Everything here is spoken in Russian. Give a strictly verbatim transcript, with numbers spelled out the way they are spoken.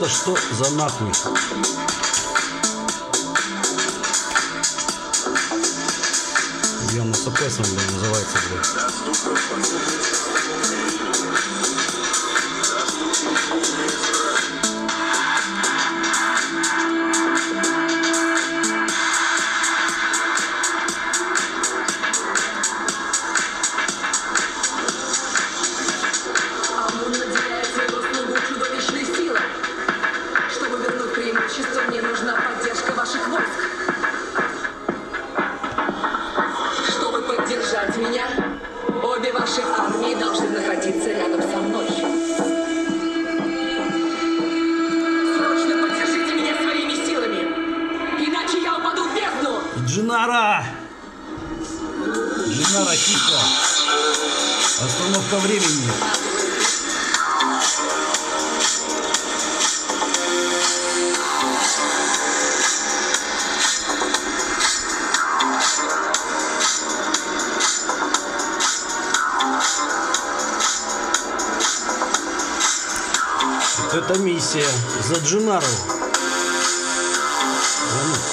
это что за нахуй? Явно с АПСом, блин, называется, блин. Мне нужна поддержка ваших войск. Чтобы поддержать меня, обе ваши армии должны находиться рядом со мной. Срочно поддержите меня своими силами, иначе я упаду в бездну. Джинара! Джинара, тихо! Остановка времени. Это миссия за Джинару.